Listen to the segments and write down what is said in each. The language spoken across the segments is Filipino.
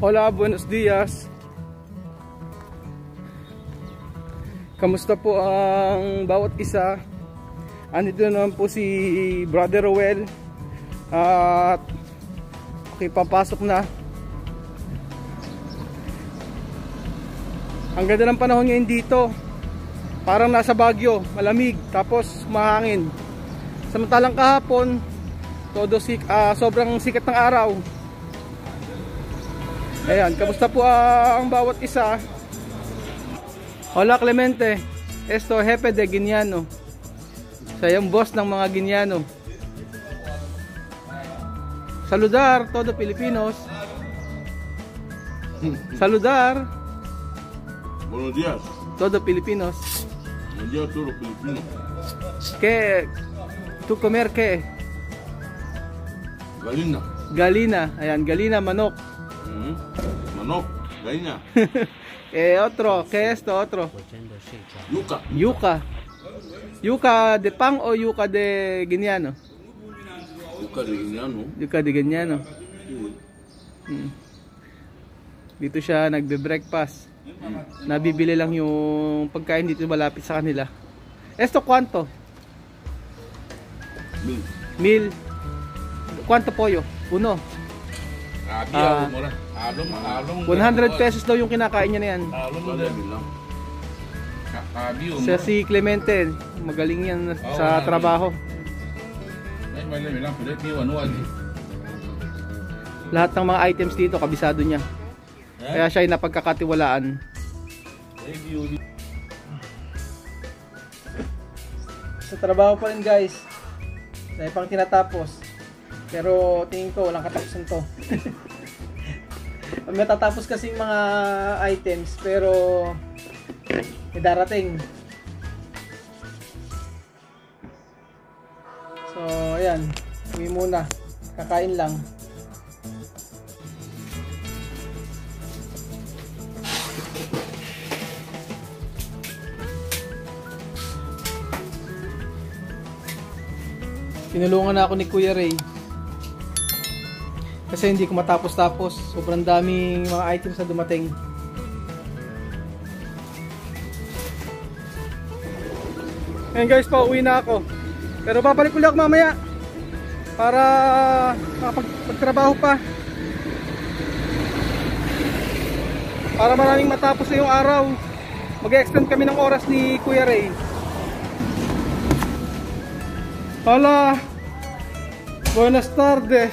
Hola, buenos dias. Kamusta po ang bawat isa? Andito naman po si Brother Roel. At okay, papasok na. Ang ganda ng panahon ngayon dito. Parang nasa Baguio, malamig, tapos mahangin. Samantalang kahapon, sobrang sikat ng araw. Ayan, kamusta po ang bawat isa? Hola Clemente, esto jefe de Guineano. Siya yung boss ng mga Guineano. Saludar todo Filipinos. Saludar. Buenos días. Todo Filipinos. Buenos días a todos los filipinos. ¿Qué? ¿Tú comer qué? Galina. Galina, ayan, galina, manok. Manok, gallina. Otro, ¿qué es esto? Otro. Yuca. Yuca. Yuca de pan o yuca de Guineano? Yuca de Guineano. Yuca de Guineano. Dito siya nagbe-breakfast. Nabibili lang yung pagkain dito malapit sa kanila. Esto cuánto? 1000. ¿Cuánto pollo? Uno. 100 pesos daw yung kinakain niya na yan. Siya si Clemente, magaling yan sa trabaho. Lahat ng mga items dito kabisado niya. Kaya siya ay napagkakatiwalaan. Sa trabaho pa rin guys. Dahil pang tinatapos. Pero tingin ko walang katapusan to. May tatapos kasi mga items pero darating. So ayan, uwi muna. Kakain lang. Tinulungan na ako ni Kuya Ray. Kasi hindi ko matapos-tapos. Sobrang daming mga items na dumating. Ngayon guys, pauwi na ako. Pero babalik ulit ako mamaya. Para makapagtrabaho pa. Para maraming matapos sa yung araw. Mag-extend kami ng oras ni Kuya Ray. Hola. Buenas tardes.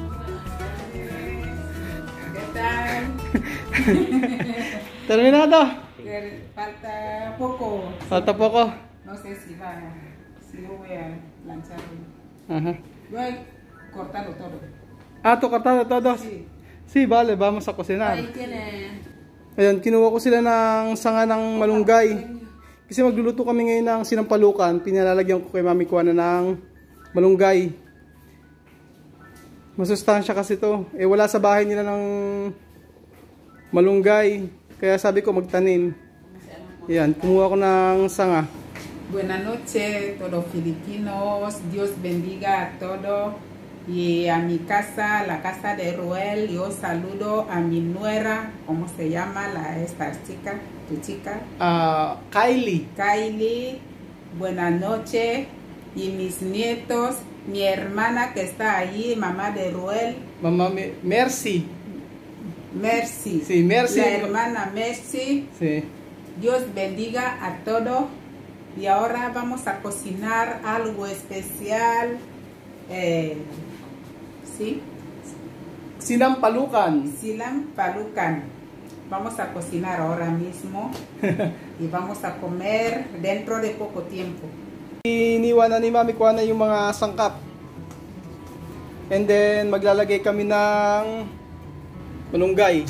Terminado. Falta poco. Falta poco. No sé si lo voy a lanzar. Ajá. Yo he cortado todo. Ah, ¿tú cortado todos? Sí. Sí, vale, vamos a cocinar. Ahí tiene. Ayan, kinuha ko sila ng sanga ng malunggay. Kasi magluluto kami ngayon ng sinampalukan. Pinalalagyan ko kay Mami Kuana ng malunggay. Masustansya kasi to. Eh wala sa bahay nila ng malunggay. Kaya sabi ko magtanim. Ayan, kumuha ko ng sanga. Buenas noches, todos filipinos. Dios bendiga a todos. Y a mi casa, la casa de Roel, yo saludo a mi nuera, ¿cómo se llama esta chica? ¿Tu chica? Kylie. Kylie, buenas noches. Y mis nietos, mi hermana que está allí, mamá de Roel. Mamá Mercy. Mercy. Sí, Mercy. La hermana Mercy. Sí. Dios bendiga a todos. Y ahora vamos a cocinar algo especial. ¿Sí? Sinampalukan. Sinampalukan. Vamos a cocinar ahora mismo. Y vamos a comer dentro de poco tiempo. Iniwan na ni Mami Kuana yung mga sangkap. And then maglalagay kami ng malunggay.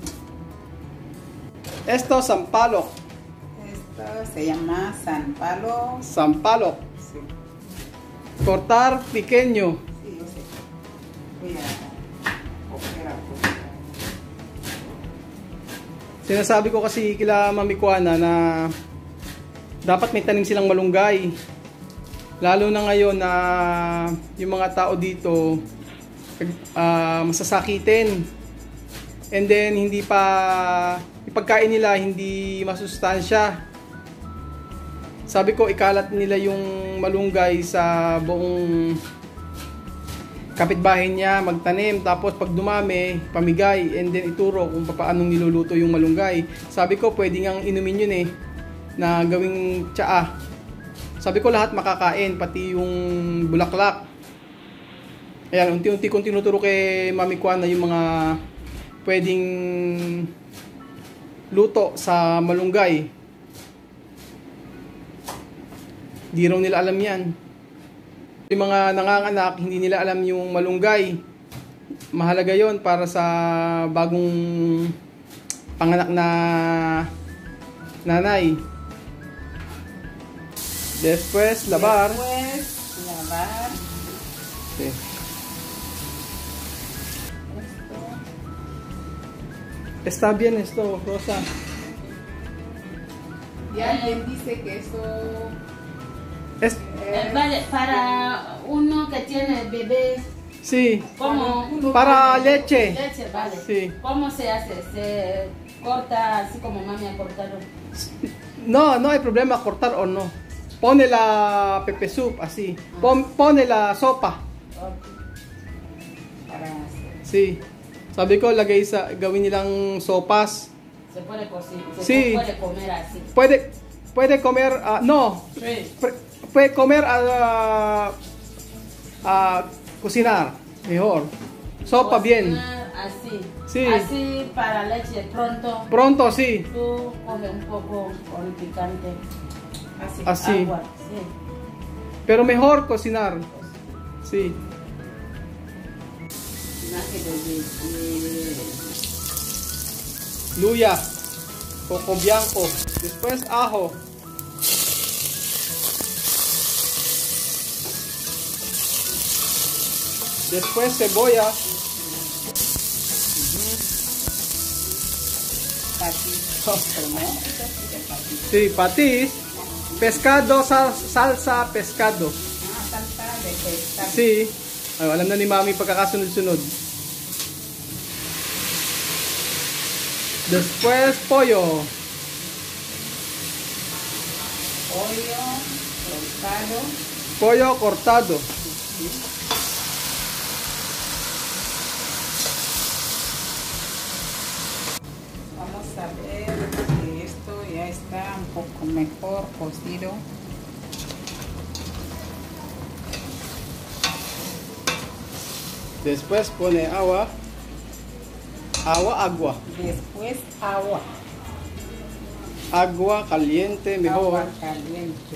Esto sampalok. Esto se llama sampalok. Sampalok. Sí. Cortar pequeño. Sí, yo sé. Voy a coger algo. Sinasabi ko kasi kila Mami Kuana na dapat may tanim silang malunggay. Lalo na ngayon na yung mga tao dito masasakitin. And then hindi pa ipagkain nila, hindi masustansya. Sabi ko ikalat nila yung malunggay sa buong kapitbahay niya, magtanim, tapos pag dumami, pamigay, and then ituro kung paano niluluto yung malunggay. Sabi ko pwede ngang inumin yun na gawing tsaa. Sabi ko lahat makakain, pati yung bulaklak. Ayan, unti-unti kong tinuturo kay Mami Kuana yung mga pwedeng luto sa malunggay. Di raw nila alam yan. Yung mga nanganganak, hindi nila alam yung malunggay. Mahalaga yon para sa bagong panganak na nanay. Después, lavar. Después, lavar. Okay. Está bien esto, Rosa. Ya alguien dice que eso Vale, para uno que tiene bebé, Sí, ¿cómo? para leche. Leche, vale. Sí. ¿Cómo se hace? ¿Se corta así como mami ha cortado? No, no hay problema cortar o no. Pone la pepe soup así. Pone la sopa. para hacer. Sí. Sabi ko lagay sa gawin nilang sopas. Se puede cocinar, Sí. se puede comer así. Puede comer no. Sí. Puede comer cocinar mejor. Sopa bien. Cocinar así. Sí. Así para leche pronto. Pronto sí. Tú coge un poco con picante. Así. Así. Agua, sí. Pero mejor cocinar. Sí. Luya. Coco bianco. Después ajo. Después cebolla. Sí, patis. Pescado, salsa pescado. Salsa de pescado. Sí. Ay, alam na ni Mami pagkakasunod-sunod. Después pollo. Pollo cortado. Pollo cortado. Vamos a ver que esto ya está un poco mejor cocido. Después pone agua. Agua. Después agua. Agua caliente mejor. Agua caliente.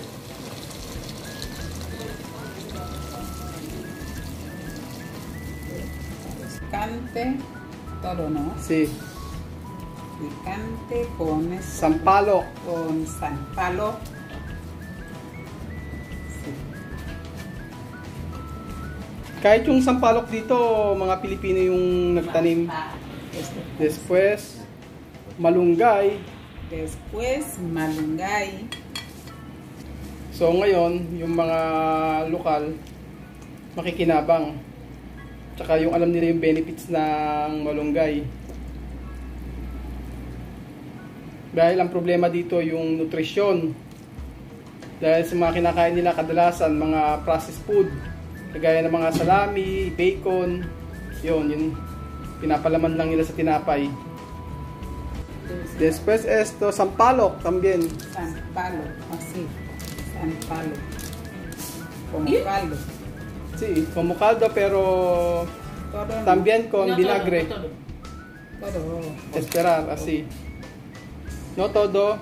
Picante, todo, ¿no? Sí. Picante con Sampalok. con sampalok. Sí. Kahit yung sampalok dito, mga Pilipino yung nagtanim. Después, malunggay. Después malunggay. So ngayon, yung mga lokal, makikinabang. Tsaka yung alam nila yung benefits ng malunggay. Dahil ang problema dito yung nutrisyon. Dahil sa mga kinakain nila kadalasan, mga processed food. Kagaya ng mga salami, bacon. Yun, pinapalaman lang nila sa tinapay. Después esto, sampalok también. Sampalok, así. Sampalok. Como caldo. Sí, como caldo pero Todo, ¿no? también con No vinagre. todo, no todo. Todo. Esperar, así. No todo.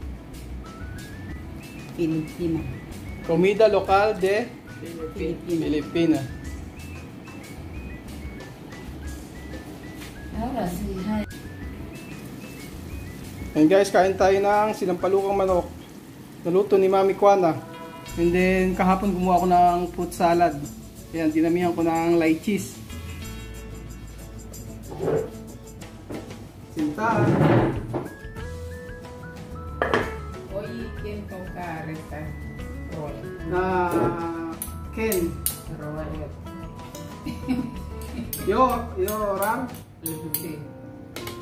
Filipina. Comida local de Filipina. Filipina. Ahora sí, ay. And guys, kain tayo ng sinampalukang manok. Naluto ni Mami Kuana. And then kahapon gumawa ako ng fruit salad. Ayan, dinamihan ko ng light cheese. Sinta. Hoy, ¿quién toca esta rol? Ken. Rol. Yo, Ram. Sí.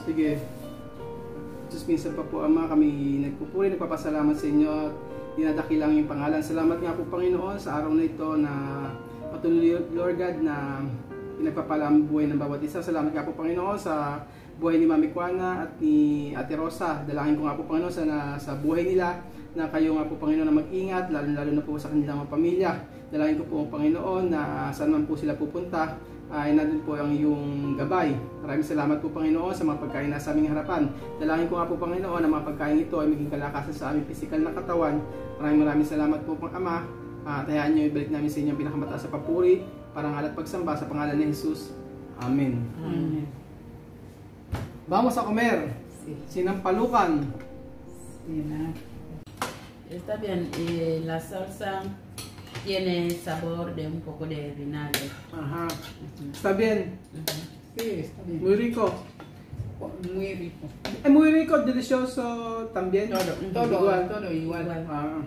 Sige. Diyos, minsan pa po Ama, kami nagpupuri, nagpapasalamat sa inyo at dinadakilang yung pangalan. Salamat nga po Panginoon sa araw na ito na patuloy Lord God na pinagpapala ang buhay ng bawat isa. Salamat nga po Panginoon sa buhay ni Mami Kuana at ni Ate Rosa. Dalangin ko nga po Panginoon sa buhay nila na kayo nga po Panginoon na mag-ingat, lalo na po sa kanilang mga pamilya. Dalangin ko po Panginoon na saan man po sila pupunta ay nandun po ang iyong gabay. Maraming salamat po Panginoon sa mga pagkain na sa aming harapan. Dalangin ko nga po Panginoon na mga pagkain ito ay maging kalakasan sa aming pisikal na katawan. Maraming salamat po Pang Ama. At hayaan nyo ibalik namin sa inyong pinakamataas sa papuri, parangal at pagsamba sa pangalan ni Jesus. Amen. Amen. Vamos a comer. Sí. Sinampalukan. Sí, ¿no? Está bien, y la salsa tiene sabor de un poco de vinagre. Ajá. Está bien. Sí, está bien. Muy rico. Muy rico. Muy rico, delicioso también. Todo igual. Ah.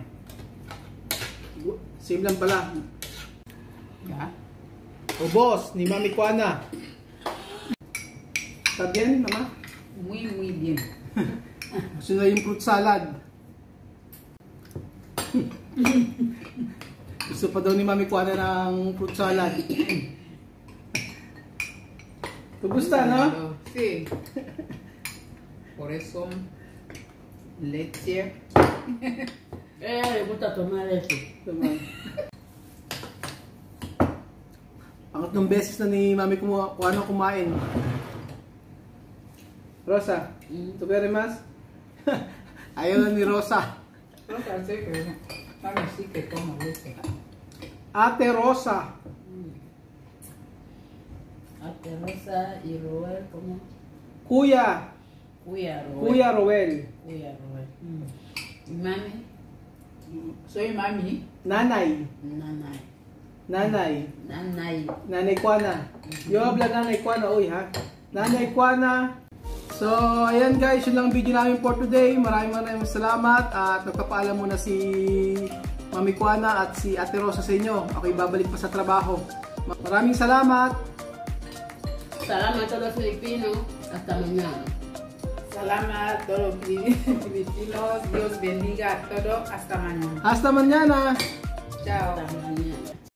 Same lang pala. Ya. Ubos ni Mami Kuana. Está bien, Mama? Muy bien. Gusto na yung fruit salad. Gusto pa daw ni Mami Kuana ng fruit salad. Gusta, no? Sí. Por eso, leche. Le gusta tomar eso. Naman. Pangatlong beses na ni Mami Kuana kumain. Rosa, ¿tú quieres más? Ayaw na ni Rosa. No sé que mami sí que toma leche. Ate Rosa. Ate Rosa y Roel, ¿cómo? Kuya. Cuya Roel. Kuya Roel. Cuya Roel. ¿Y mami? Soy mami. Nanay. Nanay. Nanay. Nanay. Nanay Kuana. Yo habla Nanay Kuana, uy ha. Nanay Kuana. So, ayan guys, yun lang ang video namin for today. Maraming salamat at nagpapaalam muna si Mami Kuana at si Ate Rosa sa inyo. Ako'y babalik pa sa trabaho. Maraming salamat. Salamat a todos los filipinos. Hasta mañana. Salamat a todos los filipinos. Dios bendiga a todos. Hasta mañana. Hasta mañana. Chao. Hasta mañana.